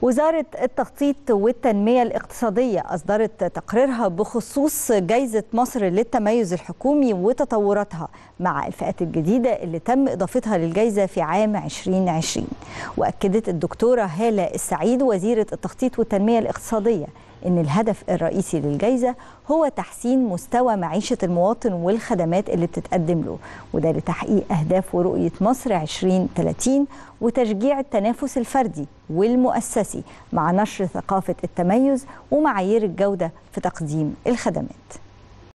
وزارة التخطيط والتنمية الاقتصادية أصدرت تقريرها بخصوص جائزة مصر للتميز الحكومي وتطوراتها مع الفئات الجديدة اللي تم إضافتها للجائزة في عام 2020. وأكدت الدكتورة هالة السعيد وزيرة التخطيط والتنمية الاقتصادية إن الهدف الرئيسي للجائزة هو تحسين مستوى معيشة المواطن والخدمات اللي بتتقدم له، وده لتحقيق أهداف ورؤية مصر 2030 وتشجيع التنافس الفردي والمؤسسي مع نشر ثقافة التميز ومعايير الجودة في تقديم الخدمات.